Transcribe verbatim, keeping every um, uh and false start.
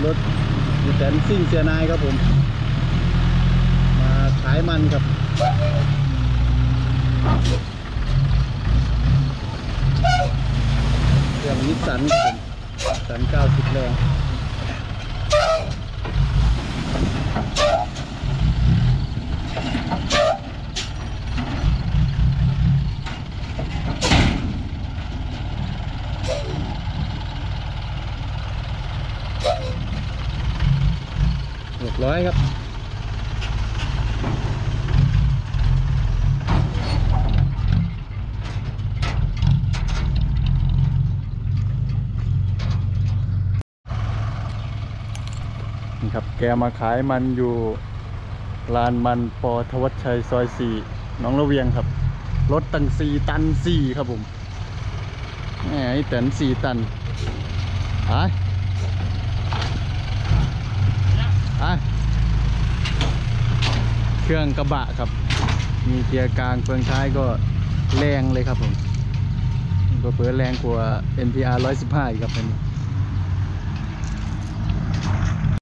รถมีแตนซิ่งเสียนายครับผมมาขายมันครับเครื่องนิสสันครับผมนิสสันเก้าสิบแรงหกร้อยครับนี่ครับแกมาขายมันอยู่ลานมันปอทวัชชัยซอยสี่หนองระเวียงครับรถตั้งสี่ตันสี่ครับผมแหมไอ้แต่นสี่ตันไปไปเครื่องกระบะครับมีเกียร์กลางเฟืองท้ายก็แรงเลยครับผมเปิดแรงกว่า เอ็น พี อาร์ หนึ่งร้อยสิบห้าอีกครับเป็น